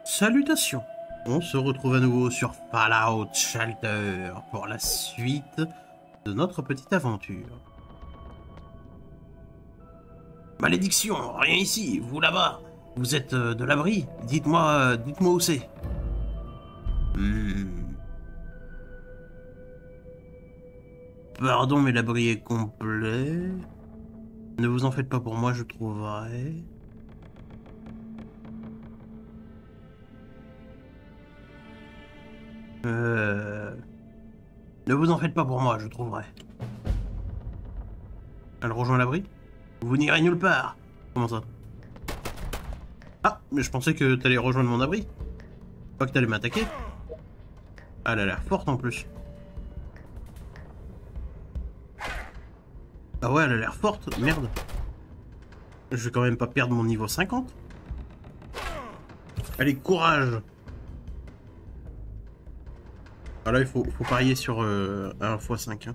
Salutations! On se retrouve à nouveau sur Fallout Shelter pour la suite de notre petite aventure. Malédiction! Rien ici! Vous là-bas! Vous êtes de l'abri? Dites-moi où c'est. Pardon, mais l'abri est complet. Ne vous en faites pas pour moi, je trouverai. Ne vous en faites pas pour moi, je trouverai. Elle rejoint l'abri? Vous n'irez nulle part. Comment ça? Ah, mais je pensais que t'allais rejoindre mon abri. Pas que t'allais m'attaquer. Ah, elle a l'air forte en plus. Ah ouais, elle a l'air forte, merde. Je vais quand même pas perdre mon niveau 50. Allez, courage. Ah là, il faut parier sur un x5. Hein.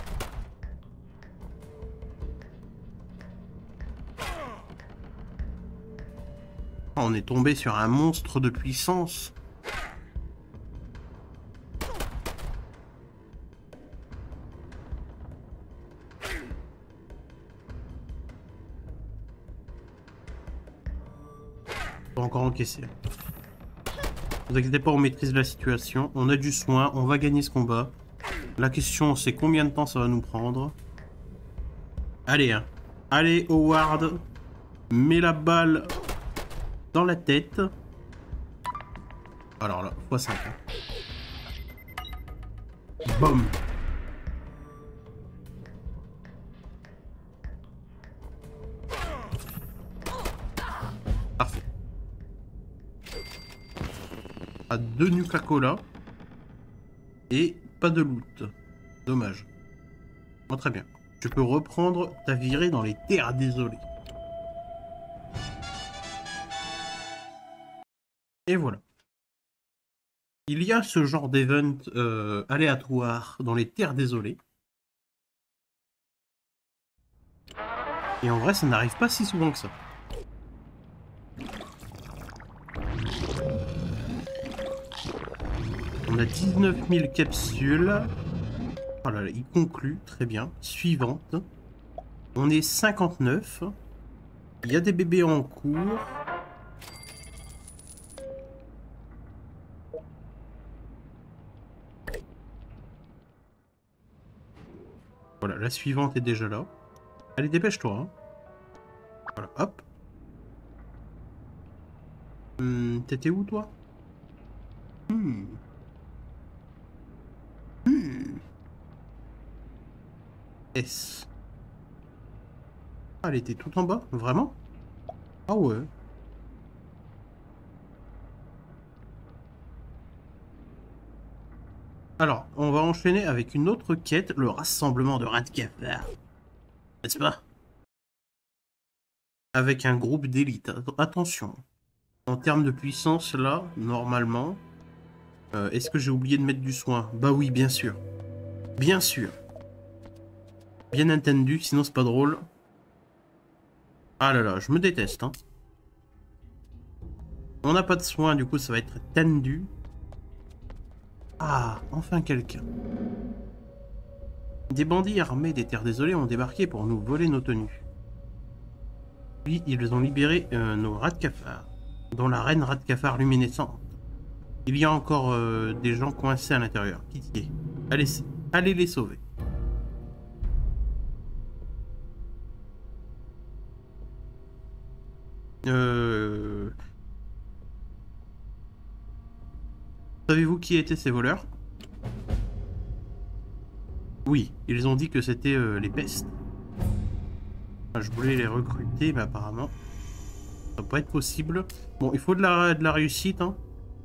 Oh, on est tombé sur un monstre de puissance. Faut encore encaisser. Ne vous inquiétez pas, on maîtrise la situation. On a du soin, on va gagner ce combat. La question, c'est combien de temps ça va nous prendre. Allez, hein. Allez, Howard. Mets la balle dans la tête. Alors là, x5. Hein. Boum. Parfait. À 2 Nuka-Cola. Et pas de loot. Dommage. Bon, très bien. Tu peux reprendre ta virée dans les terres désolées. Et voilà. Il y a ce genre d'event aléatoire dans les terres désolées. Et en vrai, ça n'arrive pas si souvent que ça. On a 19 000 capsules. Oh là là, il conclut. Très bien. Suivante. On est 59. Il y a des bébés en cours. Voilà, la suivante est déjà là. Allez, dépêche-toi. Hein. Voilà, hop. T'étais où, toi? S. Ah, elle était tout en bas? Vraiment? Ah ouais. Alors, on va enchaîner avec une autre quête, le rassemblement de rats de cafard. N'est-ce pas? Avec un groupe d'élite. Attention. En termes de puissance, là, normalement... est-ce que j'ai oublié de mettre du soin? Bah oui, bien sûr. Bien sûr. Bien entendu, sinon c'est pas drôle. Ah là là, je me déteste. Hein. On n'a pas de soin, du coup ça va être tendu. Ah, enfin quelqu'un. Des bandits armés des terres désolées ont débarqué pour nous voler nos tenues. Puis ils ont libéré nos rats de cafard, dont la reine rat de cafard luminescente. Il y a encore des gens coincés à l'intérieur. Pitié. Allez les sauver. Savez-vous qui étaient ces voleurs? Oui, ils ont dit que c'était les pestes. Enfin, je voulais les recruter, mais apparemment, ça va pas être possible. Bon, il faut de la réussite. Hein.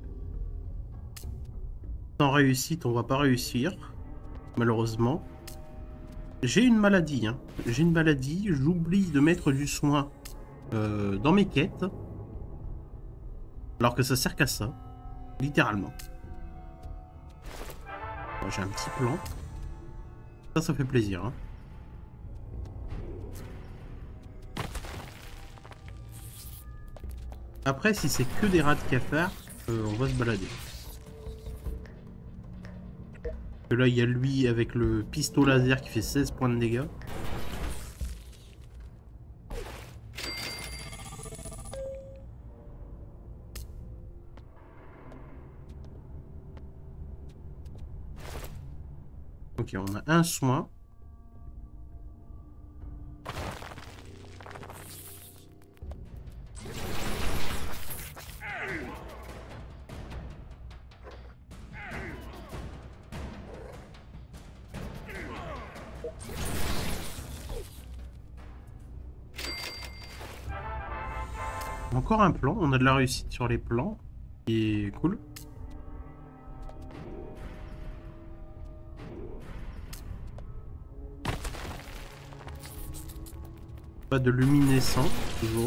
Sans réussite, on va pas réussir. Malheureusement. J'ai une maladie. Hein. J'ai une maladie. J'oublie de mettre du soin dans mes quêtes. Alors que ça sert qu'à ça. Littéralement. Bon, j'ai un petit plan. Ça fait plaisir. Hein. Après, si c'est que des rats de cafard, On va se balader. Et là, il y a lui avec le pistolet laser qui fait 16 points de dégâts. Ok, on a un soin. Encore un plan, on a de la réussite sur les plans, qui est cool. Pas de luminescent, toujours.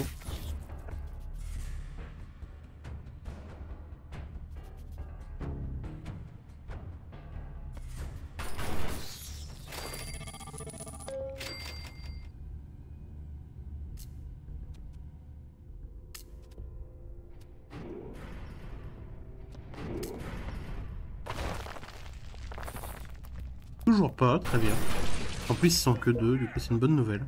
Toujours pas, très bien. En plus, ils sont que deux, du coup, c'est une bonne nouvelle.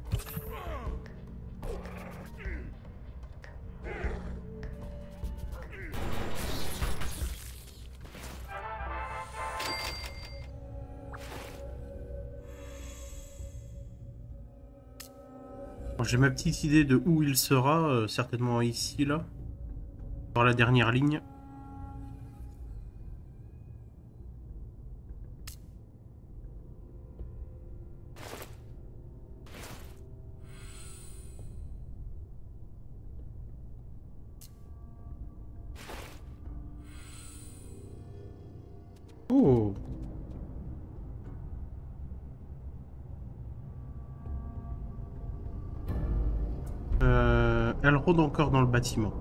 J'ai ma petite idée de où il sera, certainement ici, là. Dans la dernière ligne. Oh! Elle rôde encore dans le bâtiment.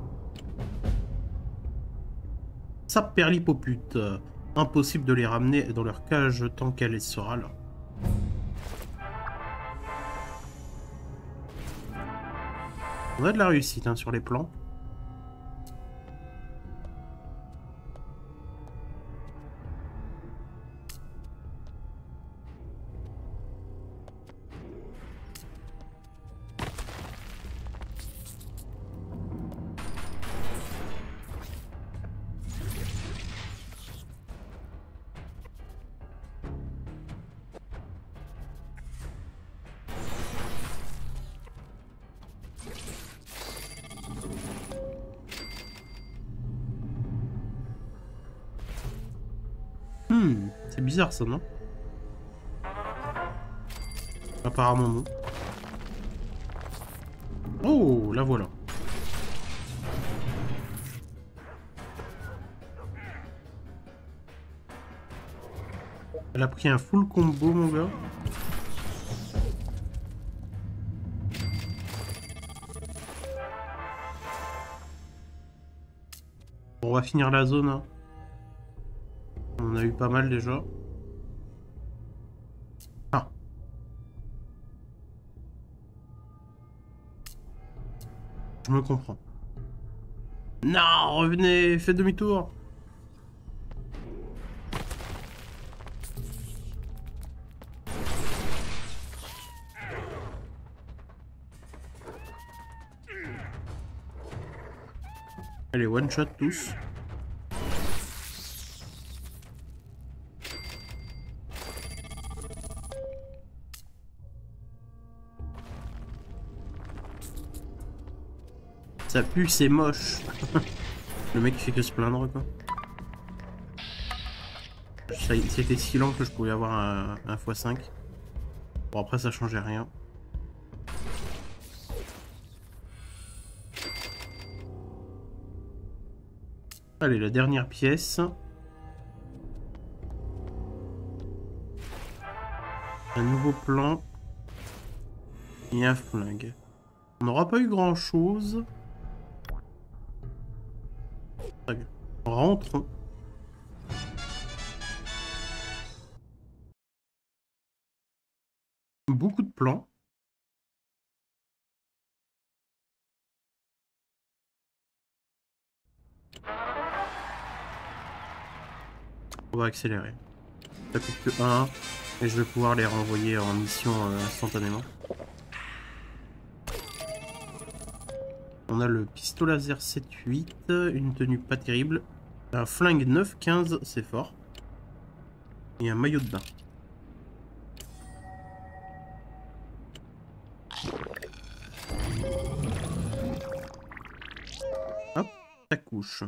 Saperlipopute. Impossible de les ramener dans leur cage tant qu'elle sera là. On a de la réussite hein, sur les plans. C'est bizarre ça, non? Apparemment non. Oh, la voilà. Elle a pris un full combo, mon gars. Bon, on va finir la zone. Hein. On a eu pas mal déjà. Ah. Je me comprends. Non, revenez, faites demi-tour. Allez, one shot tous. Ça pue, c'est moche. Le mec il fait que se plaindre quoi. C'était si lent que je pouvais avoir un x5. Bon après ça changeait rien. Allez, la dernière pièce. Un nouveau plan. Et un flingue. On n'aura pas eu grand chose. Rentrons. Beaucoup de plans. On va accélérer. Ça coûte que 1 et je vais pouvoir les renvoyer en mission instantanément. On a le pistolet laser 7-8, une tenue pas terrible, un flingue 9-15, c'est fort, et un maillot de bain. Hop, ça couche.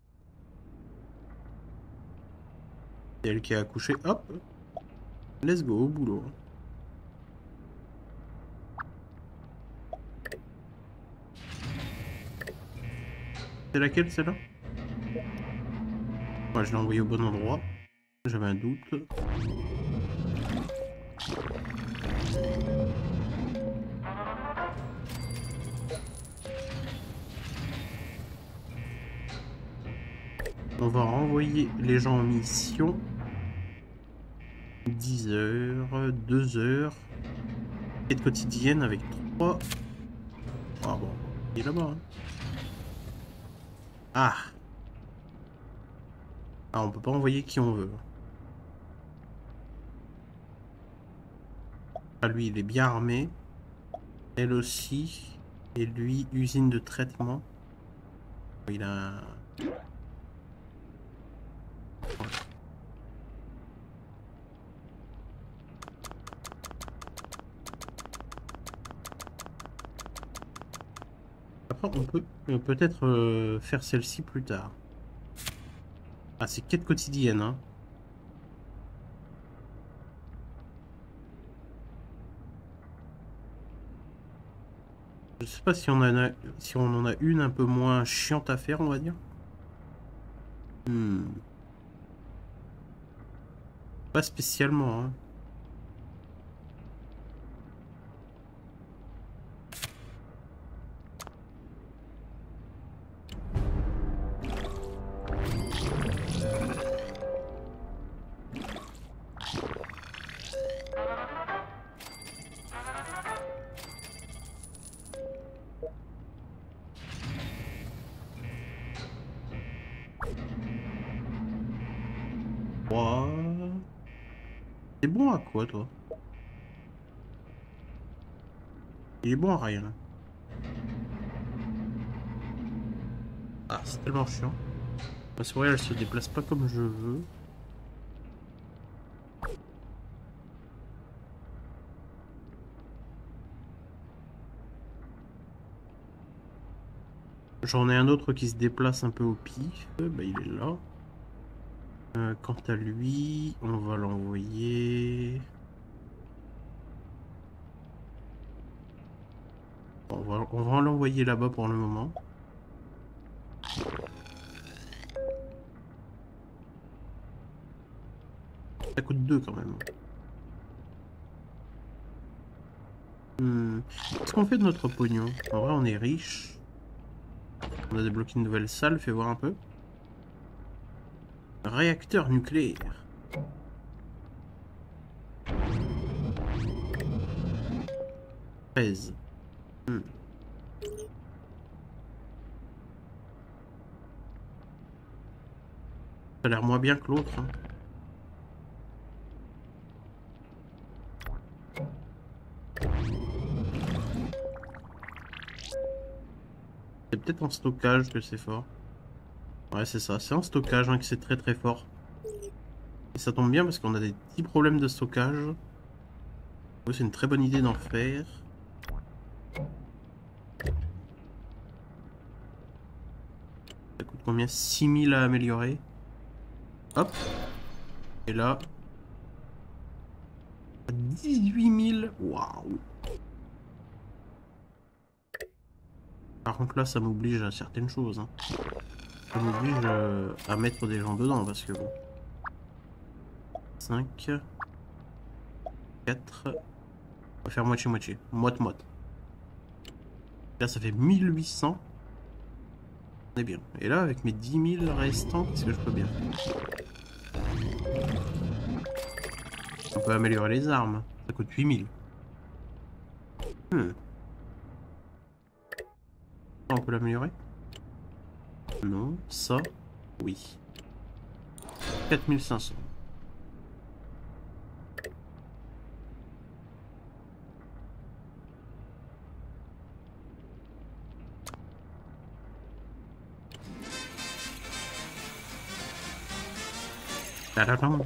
C'est elle qui a accouché, hop, let's go, au boulot. C'est laquelle celle-là? Ouais, je l'ai envoyé au bon endroit. J'avais un doute. On va renvoyer les gens en mission. 10 heures, 2 heures. Quête quotidienne avec 3. Ah bon, il est là-bas. Hein. Ah. Ah, on peut pas envoyer qui on veut. Ah, lui, il est bien armé. Elle aussi. Et lui, usine de traitement. Il a un... Après, on peut peut-être faire celle-ci plus tard. Ah, c'est quête quotidienne, hein. Je sais pas si on en a une un peu moins chiante à faire, on va dire. Pas spécialement, hein. T'es bon à quoi, toi? Il est bon à rien. Ah, c'est tellement chiant. C'est vrai, elle se déplace pas comme je veux. J'en ai un autre qui se déplace un peu au pif. Bah, il est là. Quant à lui, on va l'envoyer... On va l'envoyer là-bas pour le moment. Ça coûte 2 quand même. Qu'est-ce qu'on fait de notre pognon? En vrai, on est riche. On a débloqué une nouvelle salle, fais voir un peu. Réacteur nucléaire. Ça a l'air moins bien que l'autre. Hein. C'est peut-être en stockage que c'est fort. Ouais, c'est ça. C'est en stockage hein, que c'est très très fort. Et ça tombe bien parce qu'on a des petits problèmes de stockage. C'est une très bonne idée d'en faire. Ça coûte combien? 6000 à améliorer. Hop. Et là... 18 000. Waouh. Par contre là, ça m'oblige à certaines choses. Hein. Ça m'oblige à mettre des gens dedans parce que bon... 5... 4... On va faire moitié-moitié. Moite-moite. Là, ça fait 1800. On est bien. Et là, avec mes 10 000 restants, qu'est-ce que je peux bien faire? On peut améliorer les armes. Ça coûte 8000. On peut l'améliorer? Non. Ça, oui. 4500. Tadadam.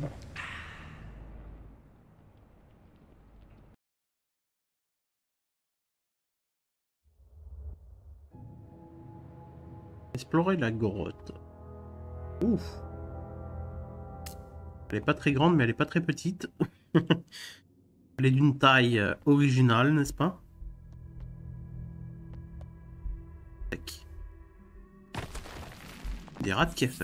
Explorer la grotte. Ouf. Elle est pas très grande, mais elle est pas très petite. Elle est d'une taille originale, n'est-ce pas? Tac. Des rats de Keffer.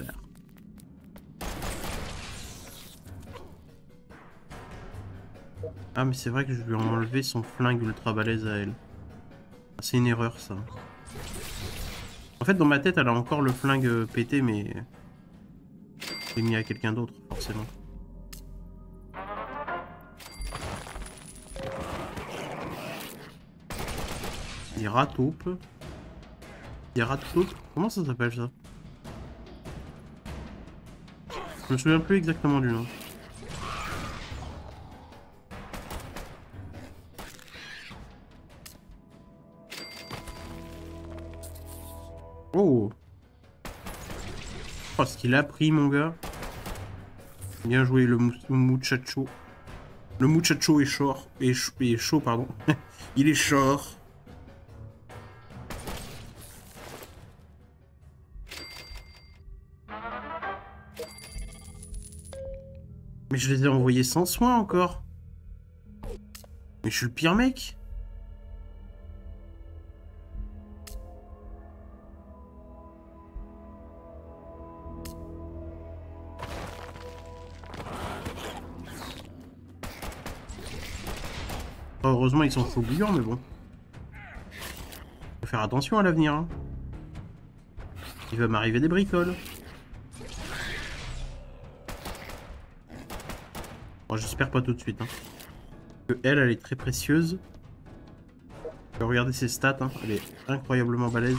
Ah, mais c'est vrai que je lui ai enlevé son flingue ultra balèze à elle. Ah, c'est une erreur, ça. En fait, dans ma tête, elle a encore le flingue pété, mais... j'ai mis à quelqu'un d'autre, forcément. Des rataupes. Des rataupes. Comment ça s'appelle, ça? Je me souviens plus exactement du nom. Oh! Oh, ce qu'il a pris, mon gars. Bien joué, le muchacho. Le muchacho est chaud. Est chaud, pardon. Il est chaud. Mais je les ai envoyés sans soin encore. Mais je suis le pire mec. Heureusement, ils sont chauds bouillants, mais bon. Faut faire attention à l'avenir. Hein. Il va m'arriver des bricoles. Bon, j'espère pas tout de suite. Hein. Que elle est très précieuse. Regardez ses stats, hein. Elle est incroyablement balèze.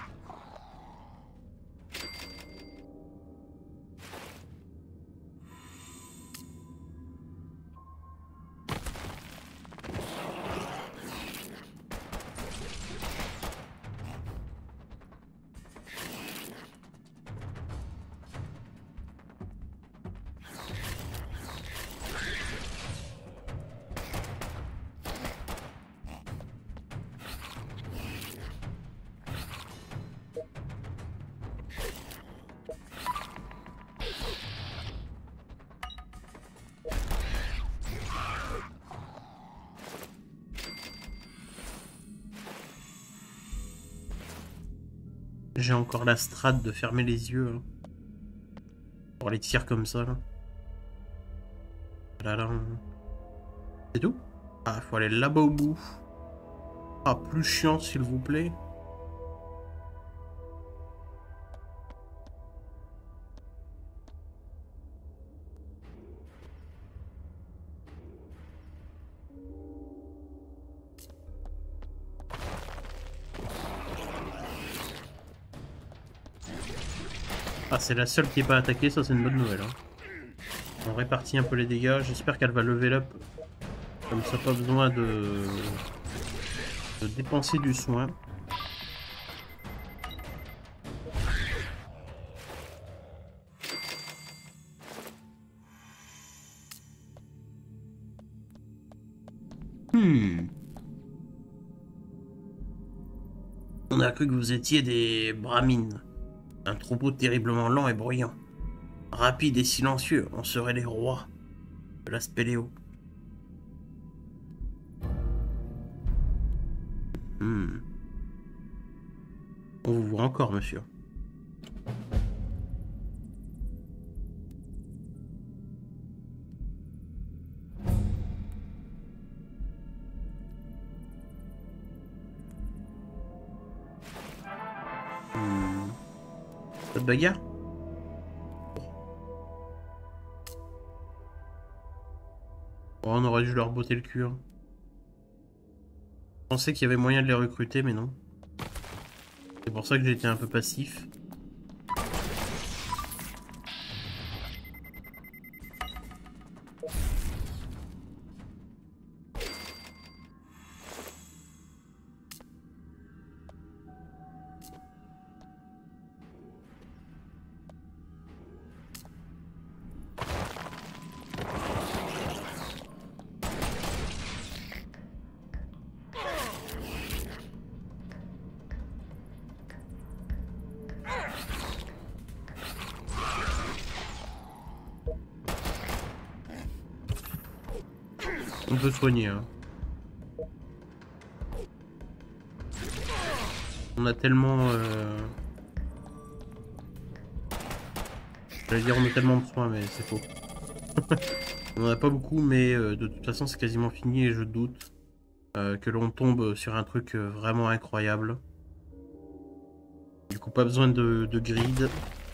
J'ai encore la strat de fermer les yeux. Hein. Pour les tirs comme ça. Là. C'est tout? Ah, faut aller là-bas au bout. Ah, plus chiant, s'il vous plaît. Ah, c'est la seule qui n'est pas attaquée, ça c'est une bonne nouvelle. Hein. On répartit un peu les dégâts, j'espère qu'elle va level up. Comme ça, pas besoin de dépenser du soin. On a cru que vous étiez des brahmines. Un troupeau terriblement lent et bruyant. Rapide et silencieux, on serait les rois de la spéléo. On vous voit encore, monsieur. Pas de bagarre? Oh, on aurait dû leur botter le cul. Hein. Je pensais qu'il y avait moyen de les recruter, mais non. C'est pour ça que j'étais un peu passif. On peut soigner, hein. On a tellement... J'allais dire on a tellement de soins, mais c'est faux. On en a pas beaucoup, mais de toute façon c'est quasiment fini et je doute que l'on tombe sur un truc vraiment incroyable. Du coup pas besoin de grid.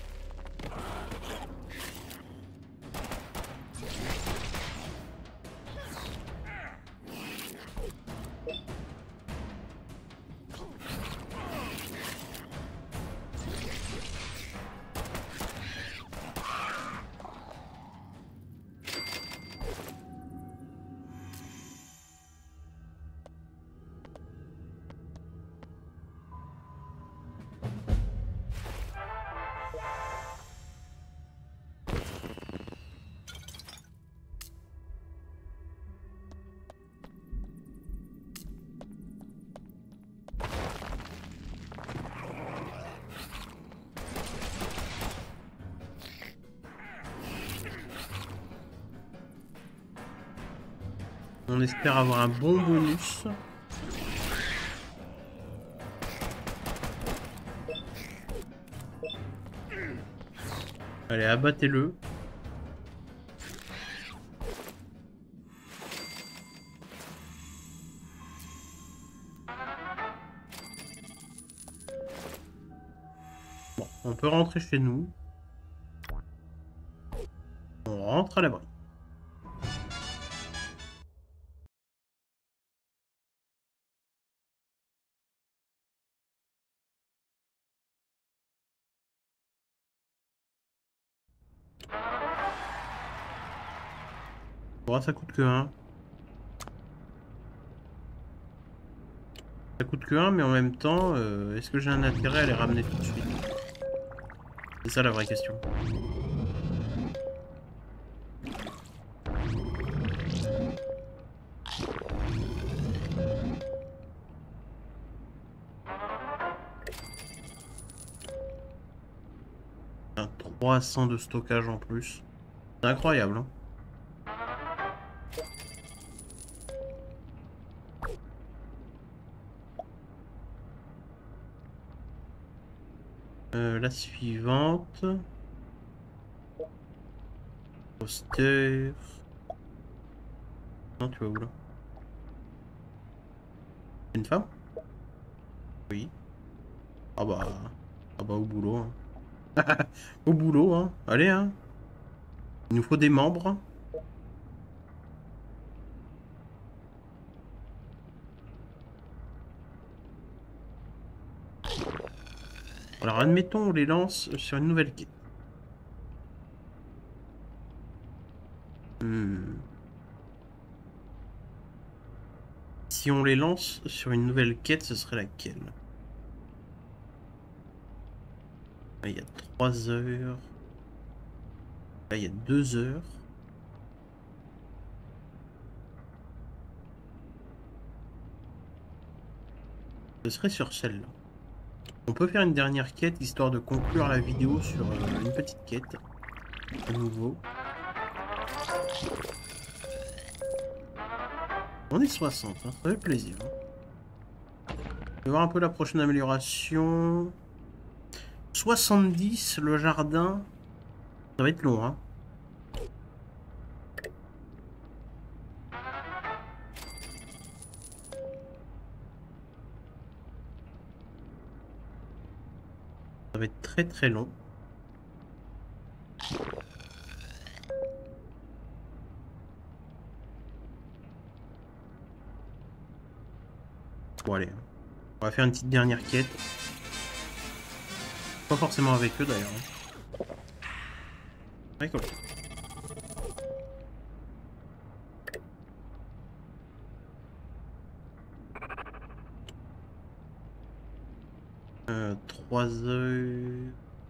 On espère avoir un bon bonus. Allez, abattez-le. Bon, on peut rentrer chez nous. On rentre à l'abri. Bon, ça coûte que 1. Ça coûte que 1, mais en même temps, est-ce que j'ai un intérêt à les ramener tout de suite? C'est ça la vraie question. Un 300 de stockage en plus. C'est incroyable, hein. La suivante. Poster. Non, tu vas où là? Une femme? Oui. Ah bah. Ah bah au boulot. Hein. Au boulot, hein. Allez, hein. Il nous faut des membres. Alors admettons on les lance sur une nouvelle quête. Si on les lance sur une nouvelle quête, ce serait laquelle? Là, il y a 3 heures. Là, il y a 2 heures. Ce serait sur celle-là. On peut faire une dernière quête, histoire de conclure la vidéo sur une petite quête. À nouveau. On est 60, hein, ça fait plaisir. On va voir un peu la prochaine amélioration. 70, le jardin. Ça va être long, hein. Ça va être très très long. Bon allez, on va faire une petite dernière quête. Pas forcément avec eux d'ailleurs. D'accord. 3 heures.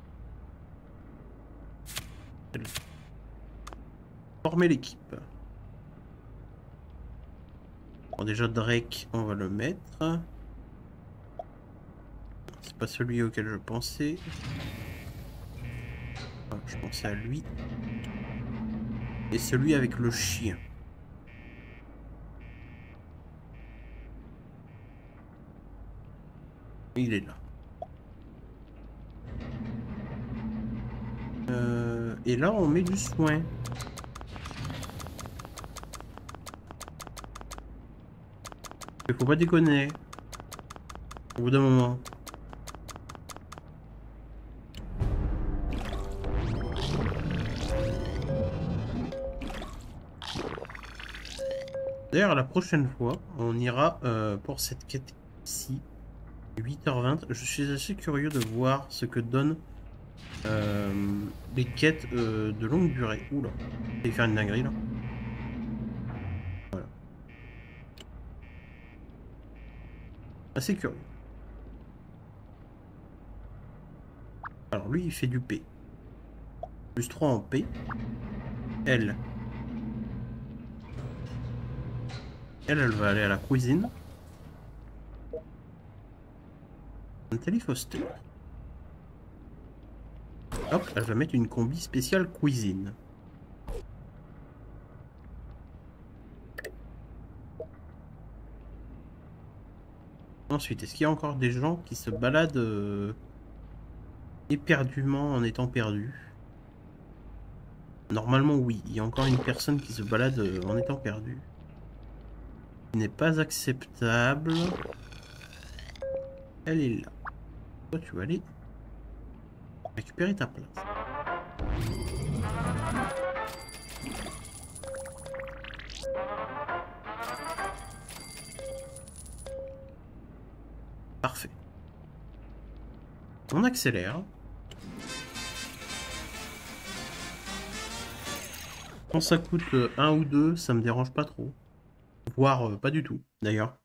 Former l'équipe. Bon, déjà Drake, on va le mettre. C'est pas celui auquel je pensais. Ah, je pensais à lui. Et celui avec le chien. Il est là. Et là, on met du soin. Il faut pas déconner. Au bout d'un moment. D'ailleurs, la prochaine fois, on ira pour cette quête-ci. 8h20. Je suis assez curieux de voir ce que donnent les quêtes de longue durée. Oula, je vais faire une dinguerie là. Voilà. Assez curieux. Alors lui, il fait du P. Plus 3 en P. Elle. Elle va aller à la cuisine. Nathalie Foster. Hop, elle va mettre une combi spéciale cuisine. Ensuite, est-ce qu'il y a encore des gens qui se baladent éperdument en étant perdus? Normalement, oui. Il y a encore une personne qui se balade en étant perdue. Ce n'est pas acceptable. Elle est là. Toi, tu vas aller récupérer ta place. Parfait. On accélère. Quand ça coûte 1 ou 2, ça me dérange pas trop. Voire pas du tout, d'ailleurs.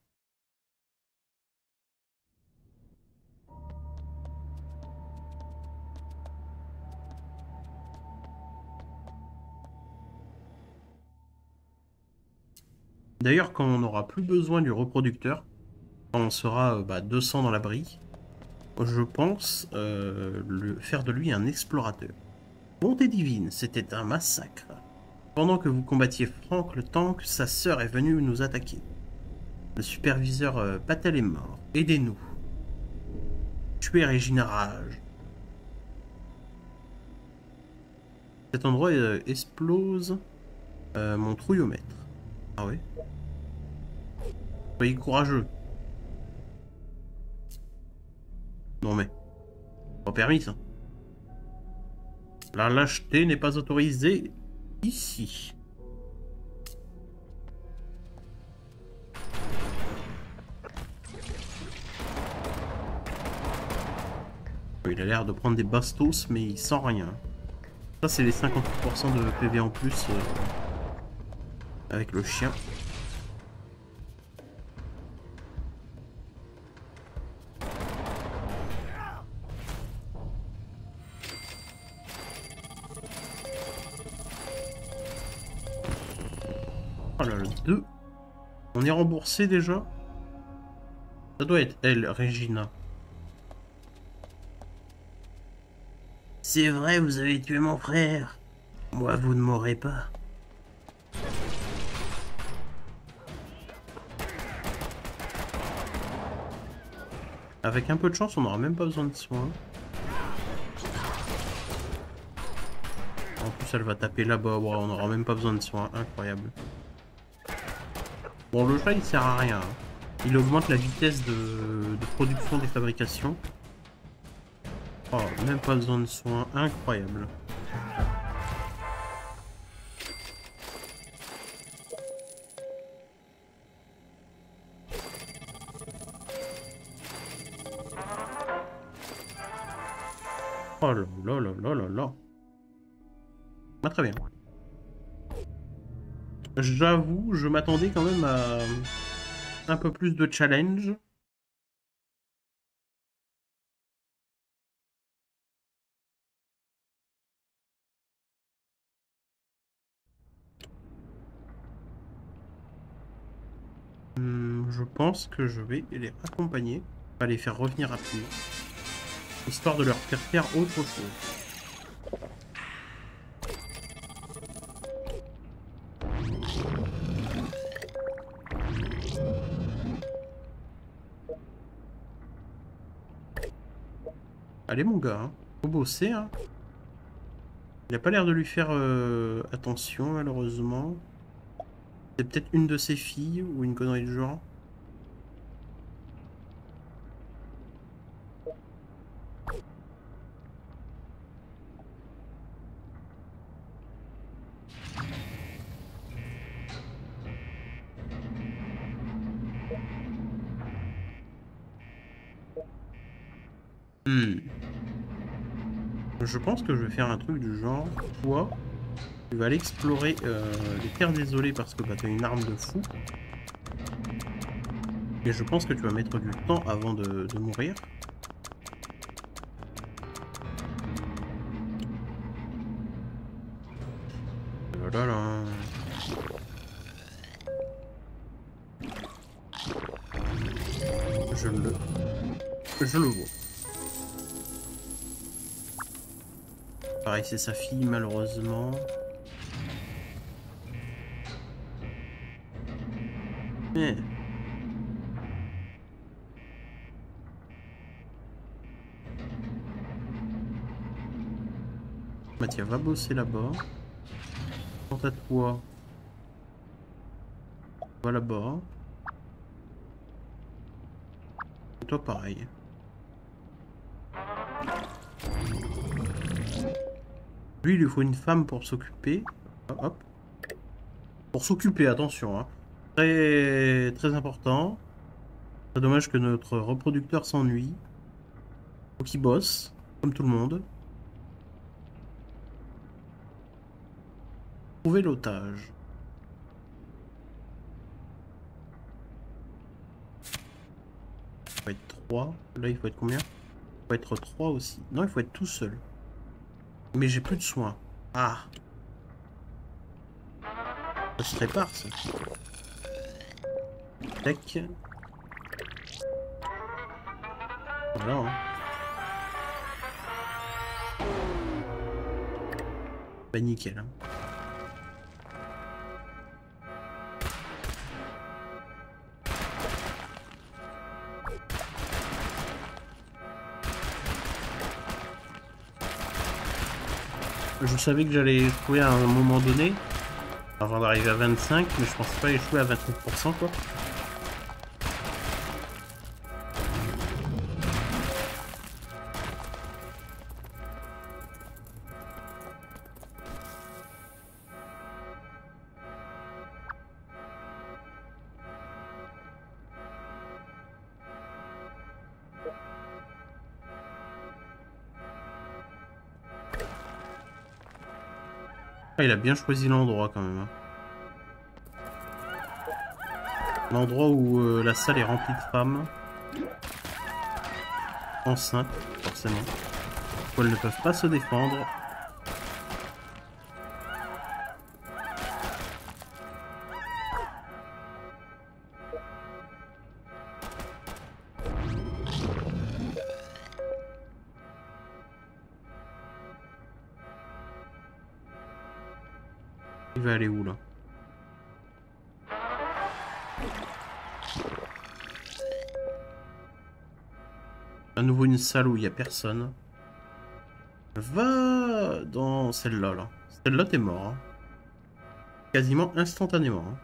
D'ailleurs, quand on n'aura plus besoin du reproducteur, quand on sera 200 dans l'abri, je pense faire de lui un explorateur. Bonté divine, c'était un massacre. Pendant que vous combattiez Frank le tank, sa sœur est venue nous attaquer. Le superviseur Patel est mort. Aidez-nous. Tuez Regina Rage. Cet endroit explose mon trouillomètre. Ah oui. Soyez courageux. Non mais... Pas permis ça. La lâcheté n'est pas autorisée ici. Il a l'air de prendre des bastos, mais il sent rien. Ça, c'est les 58% de PV en plus avec le chien. Oh là là, 2. On est remboursé déjà? Ça doit être elle, Regina. C'est vrai, vous avez tué mon frère. Moi, vous ne m'aurez pas. Avec un peu de chance, on n'aura même pas besoin de soins. En plus, elle va taper là-bas. Wow, on n'aura même pas besoin de soins. Incroyable. Bon, le chat, il sert à rien. Hein. Il augmente la vitesse de production des fabrications. Oh, même pas besoin de soins. Incroyable. Oh là là là là là là. Ah, très bien. J'avoue, je m'attendais quand même à un peu plus de challenge. Je pense que je vais les accompagner, pas les faire revenir rapidement, histoire de leur faire autre chose. Allez mon gars, hein. Faut bosser, hein. Il a pas l'air de lui faire attention, malheureusement. C'est peut-être une de ses filles ou une connerie du genre. Je pense que je vais faire un truc du genre. Toi, tu vas aller explorer les terres désolées parce que bah, tu as une arme de fou. Et je pense que tu vas mettre du temps avant de mourir. Voilà. Je le vois. Pareil, c'est sa fille, malheureusement. Mais... Mathia va bosser là-bas. Quant à toi, va là-bas. Et toi, pareil. Lui, il lui faut une femme pour s'occuper. Hop. Pour s'occuper, attention. Hein. Très, très important. C'est dommage que notre reproducteur s'ennuie. Faut qu'il bosse, comme tout le monde. Trouver l'otage. Il faut être 3. Là, il faut être combien? Il faut être 3 aussi. Non, il faut être tout seul. Mais j'ai plus de soins. Ah. Ça se répare, ça. Tac. Voilà. Hein. Bah nickel. Hein. Je savais que j'allais échouer à un moment donné, avant d'arriver à 25, mais je pensais pas échouer à 29% quoi. Ah, il a bien choisi l'endroit quand même. Hein. L'endroit où la salle est remplie de femmes. Enceintes, forcément. Où elles ne peuvent pas se défendre. Il va aller où là? À nouveau une salle où il n'y a personne. Va dans celle-là. Là. Celle-là, t'es mort. Hein. Quasiment instantanément. Hein.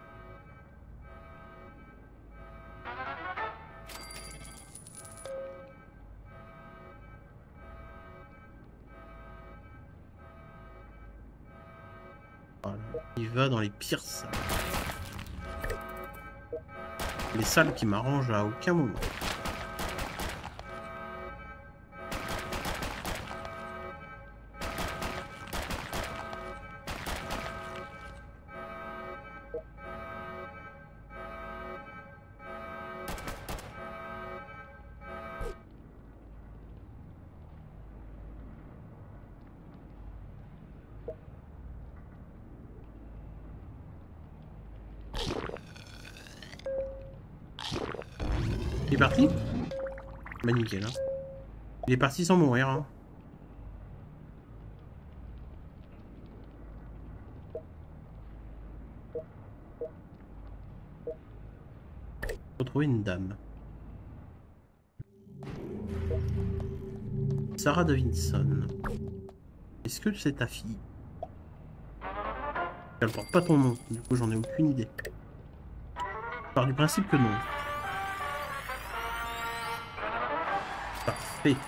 Voilà. Il va dans les pires salles. Les salles qui m'arrangent à aucun moment. Il est parti? Bah nickel. Hein. Il est parti sans mourir. Hein. Retrouver une dame. Sarah Davidson. Est-ce que c'est ta fille? Elle porte pas ton nom, du coup j'en ai aucune idée. Je pars du principe que non. Parfait.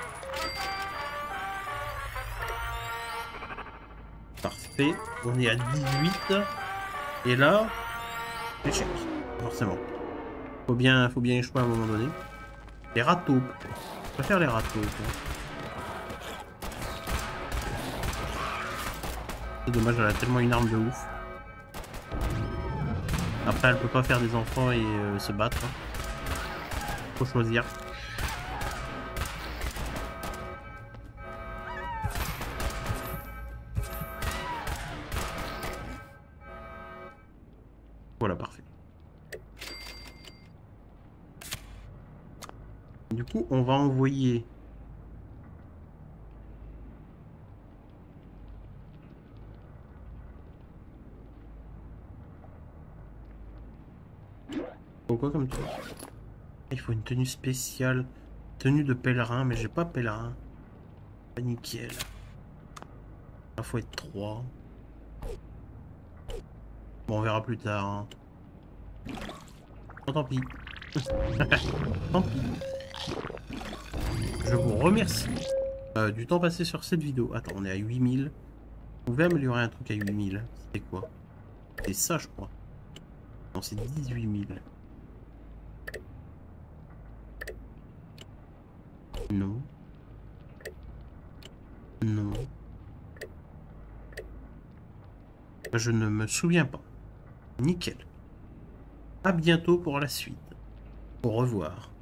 Parfait. On est à 18. Et là, échec. Forcément. Faut bien échouer à un moment donné. Les râteaux. Je préfère les râteaux. C'est dommage, elle a tellement une arme de ouf. Après, elle peut pas faire des enfants et se battre. Faut choisir. Voilà, parfait. Du coup, on va envoyer... Pourquoi comme toi? Il faut une tenue spéciale. Tenue de pèlerin, mais j'ai pas pèlerin. Pas nickel. Il faut être 3. Bon, on verra plus tard. Hein. Oh, tant pis. Tant pis. Je vous remercie du temps passé sur cette vidéo. Attends, on est à 8000. Vous pouvez améliorer un truc à 8000. C'était quoi? C'est ça, je crois. Non, c'est 18000. Non. Non. Je ne me souviens pas. Nickel. À bientôt pour la suite. Au revoir.